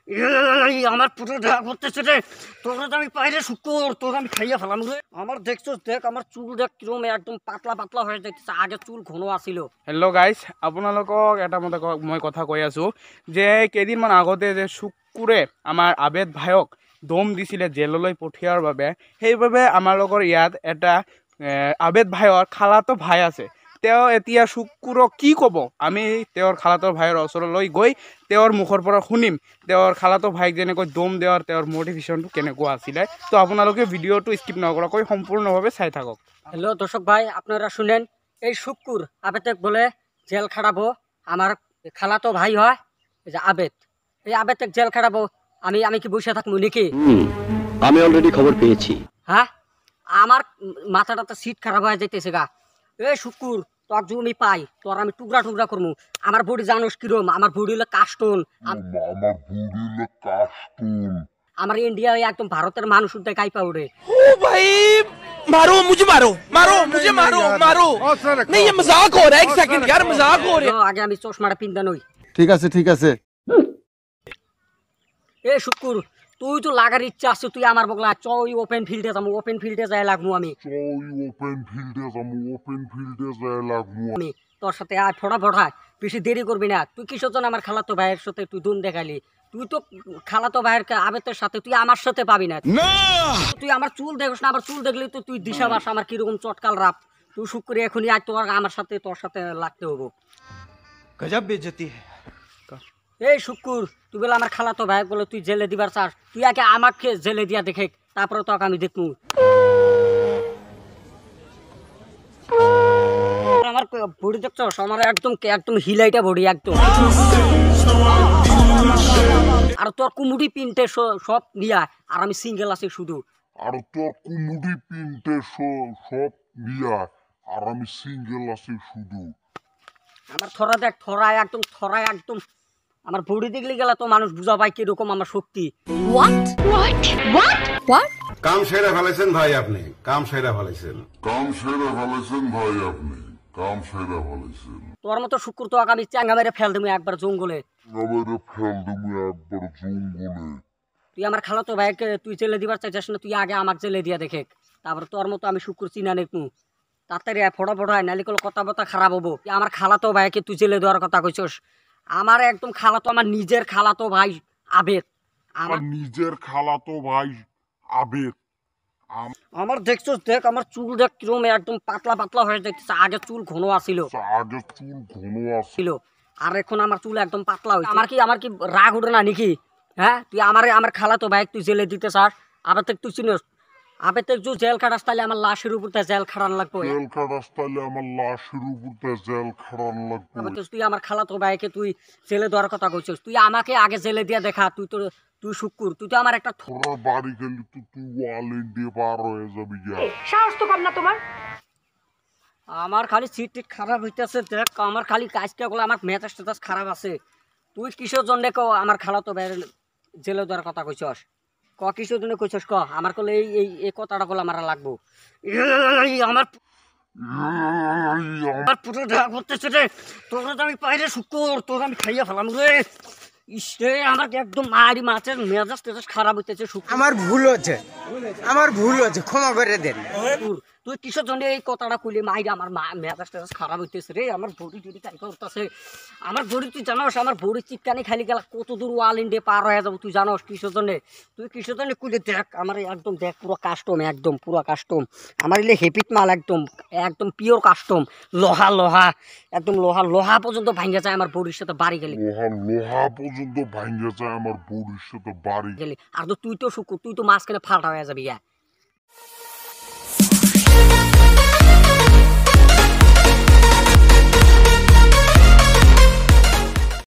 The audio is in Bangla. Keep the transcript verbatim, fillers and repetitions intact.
এই আমার পুরো দেখা করতেছে রে, তোরা তো আমি পাইরে শুকুর, তোরা আমি খাইয়া ফেলাম রে। আমার দেখছো, দেখ আমার চুল দেখ কিরম একদম পাতলা পাতলা হয়ে যাইতেছে, আগে চুল ঘন আছিল। হেল্ল' গাইজ, আপোনালোকক এটা মতে মই কথা কৈ আছোঁ যে কেইদিনমান আগতে যে শুকুৰে আমাৰ আবেদ ভাইক দম দিছিলে জেললৈ পঠিওৱাৰ বাবে, সেইবাবে আমাৰ লগৰ ইয়াত এটা আবেদ ভাইৰ খালাতো ভাই আছে। তেওঁ এতিয়া শুকুৰক কি ক'ব, আমি তেওঁৰ খালাতো ভাইৰ ওচৰলৈ গৈ তেওঁৰ মুখৰ পৰা শুনিম তেওঁৰ খালাতো ভাইক যেনেকৈ দম দেওয়াৰ তেওঁৰ মটিভেশ্যনটো কেনেকুৱা আছিলে। তো আপোনালোকে ভিডিঅ'টো স্কিপ নকৰাকৈ সম্পূৰ্ণভাৱে চাই থাকক। হ্যালো দর্শক ভাই, আপনারা শুনেন, এই শুকুর আবেদক বলে জেল খাটাবো। আমার খালাতো ভাই হয় এই যে আবেদ, এই আবেদক জেল খাটাবো। আমি আমি কি বসে থাকবো নাকি? আমি অলরেডি খবর পেয়েছি। হ্যাঁ, আমার মাথাটা তো সিট খারাপ হয়ে যাইতেছে গা। এই শুকুর, তোর যদি আমি পাই, তোর আমি টুকরা টুকরা করবো। আমার বডি জানোস কিরম, আমার বডি হলো কাস্টন। আমার বডি হলো কাস্টন। আমার ইন্ডিয়া একদম ভারতের মানুষ উঠে কাইপা উঠে। ओ भाई मारो मुझे, मारो मारो मुझे, मारो मारो नहीं, ये मजाक हो रहा है। एक सेकंड यार, मजाक हो रहा है। আগে আমি চশমাটা পিন্দা নই। ঠিক আছে ঠিক আছে। এ শুকুর, তুই তো লাগার ইচ্ছা আছে, তুই আমার বগলা চ ওই ওপেন ফিল্ডে যাবো, ওপেন ফিল্ডে যাই লাগবো আমি। ওই ওপেন ফিল্ডে যাবো, ওপেন ফিল্ডে যাই লাগবো আমি তোর সাথে আর ফোড়া ফোড়া বেশি দেরি করবি না। তুই কিসের জন্য আমার খালাতো ভাইয়ের সাথে তুই দুন দেখালি? তুই তো খালাতো ভাইয়ের আবেতের সাথে তুই আমার সাথে পাবি না। তুই আমার চুল দেখোস না, আমার চুল দেখলি তো তুই দিশা বাস আমার কিরকম চটকাল রাপ। তুই শুক্রিয়া এখনই আজ তোর আমার সাথে তোর সাথে লাগতে হবো। गजब बेइज्जती है। এই শুকুর, তুই বলে আমার খালাতো ভাই বলে তুই জেলে দিবার চাস, তুই আগে আমাকে জেলে দিয়া দেখে, তারপরে তোকে আমি দেখবো। আমার বডি দেখছো, আমার একদম একদম হিলাইটা বডি একদম। আর তোর কুমুটি পিনটে সব নিয়া, আর আমি সিঙ্গেল আছি শুধু। আর তোর কুমুডি পিনটে সব নিয়া, আর আমি সিঙ্গেল আছি শুধু। আমার থরা দেখ, থরা একদম, থরা একদম। আমার বডি দেখলে গেলে তো মানুষ বুঝা পায় কিরকম আমার শক্তি। What? What? What? What? কাম সেরা ফেলেছেন ভাই, আপনি কাম সেরা ফেলেছেন। কাম সেরা ফেলেছেন ভাই, আপনি কাম সেরা ফেলেছেন। তোর মতো শুকুর তো আমি চাঙ্গা মেরে ফেল দেবো একবার জঙ্গলে। মেরে ফেল দেবো একবার জঙ্গলে। তুই আমার খালাতো ভাইকে তুই জেলে দিবার চাইছিস না, তুই আগে আমার জেলে দিয়া দেখে, তারপর তোর মতো আমি শুকুর চিনা নেকু। তাড়াতাড়ি ফটো ফটো হয়, নালি কোনো কথা বথা খারাপ হবো। আমার খালাতো ভাইকে তুই জেলে দেওয়ার কথা কইছস। আমার একদম খালাতো, আমার নিজের খালাতো ভাই আবেদ। আমার নিজের খালাতো ভাই আবেদ। আমার দেখছো, দেখ আমার চুল দেখ কিরম একদম পাতলা পাতলা হয়ে যাইতেছে, আগে চুল ঘন আছিল। আগে চুল ঘন ছিল, আর এখন আমার চুল একদম পাতলা হয়েছে। আমার কি আমার কি রাগ উঠে না নাকি? হ্যাঁ, তুই আমার আমার খালাতো ভাই তুই জেলে দিতে চাস? আবার তো তুই চিনিস আবে তো যদি জেল খাটাস তাহলে আমার লাশের উপর জেল খাটান লাগবে। জেল খাটাস তাহলে আমার লাশের উপর জেল খাটান লাগবে। তুই আমার খালাতো ভাইকে তুই জেলে দেওয়ার কথা কইছিস, তুই আমাকে আগে জেলে দিয়ে দেখা। তুই তো তুই শুকুর, তুই তো আমার একটা তোর বাড়ি গেলি তো তুই ওয়াল ইন্ডিয়া পার হয়ে যাবি। সাহস তো কম না তোমার। আমার খালি সিট টিট খারাপ হইতেছে, দেখ আমার খালি কাজটা গুলো, আমার মেজাজ টেজাজ খারাপ আছে। তুই কিসের জন্য ক আমার খালাতো ভাইয়ের জেলে দেওয়ার কথা কইছস? ক কিসের জন্য কইছস ক? আমার কলে এই এই এই কথাটা কলে আমার লাগবো। আমার আমার পুরো দেখা করতেছে রে, তোরা তো আমি পাইরে শুকুর, তোরা আমি খাইয়া ফেলাম রে। ইসে আমার একদম মারি মাছের মেজাজ টেজাজ খারাপ হইতেছে। আমার ভুল হচ্ছে, আমার ভুল হচ্ছে, ক্ষমা করে দেন। তুই কিসের জন্য এই কথাটা কইলি? মাইরে আমার মা মেজাজ টেজাজ খারাপ হইতেছে রে, আমার বডি টডি কাই করতেছে। আমার বডি তুই জানোস, আমার বডি চিপকানি খালি গেলা কত দূর ওয়াল ইন্ডিয়া পার হয়ে যাবো, তুই জানোস কিসের জন্য? তুই কিসের জন্য কইলি? দেখ আমার একদম, দেখ পুরো কাস্টম, একদম পুরো কাস্টম। আমার এলে হেপিট মাল, একদম একদম পিওর কাস্টম। লোহা লোহা একদম লোহা লোহা পর্যন্ত ভাঙ্গা যায় আমার বডির সাথে বাড়ি গেলি। লোহা লোহা পর্যন্ত ভাঙ্গা যায় আমার বডির সাথে বাড়ি গেলি। আর তো তুই তো শুকুর, তুই তো মাঝখানে ফাটা হয়ে যাবি।